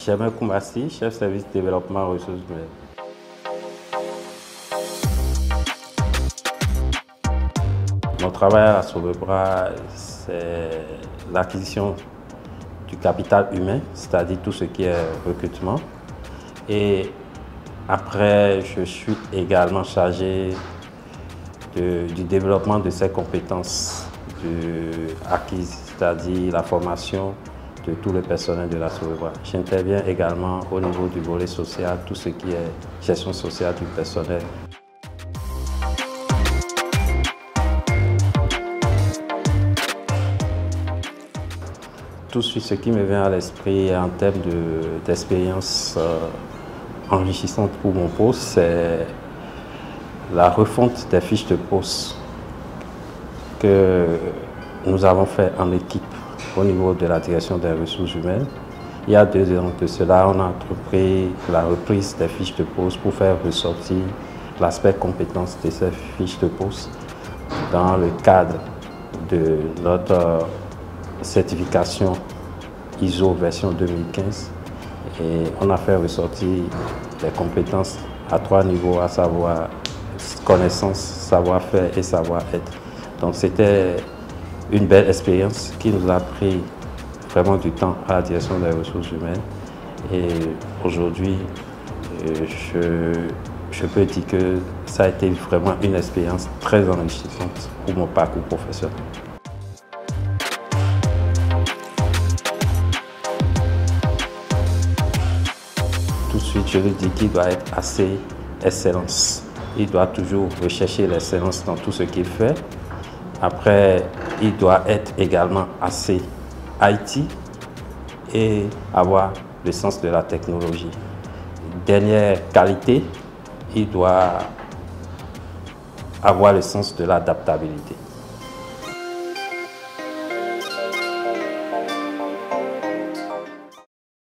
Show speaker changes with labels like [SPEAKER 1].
[SPEAKER 1] Germain Koumassi, chef service développement ressources humaines. Mon travail à Sobebra, c'est l'acquisition du capital humain, c'est-à-dire tout ce qui est recrutement. Et après, je suis également chargé du développement de ces compétences acquises, c'est-à-dire la formation de tout le personnel de la Sobebra. J'interviens également au niveau du volet social, tout ce qui est gestion sociale du personnel. Tout de suite, ce qui me vient à l'esprit en termes d'expérience enrichissante pour mon poste, c'est la refonte des fiches de poste que nous avons fait en équipe au niveau de la direction des ressources humaines. Il y a 2 ans de cela, on a entrepris la reprise des fiches de poste pour faire ressortir l'aspect compétence de ces fiches de poste dans le cadre de notre certification ISO version 2015. Et on a fait ressortir les compétences à 3 niveaux, à savoir connaissance, savoir-faire et savoir-être. Donc c'était une belle expérience qui nous a pris vraiment du temps à la direction des ressources humaines. Et aujourd'hui, je peux dire que ça a été vraiment une expérience très enrichissante pour mon parcours professionnel. Tout de suite, je lui dis qu'il doit être assez excellence. Il doit toujours rechercher l'excellence dans tout ce qu'il fait. Après, il doit être également assez IT et avoir le sens de la technologie. Dernière qualité, il doit avoir le sens de l'adaptabilité.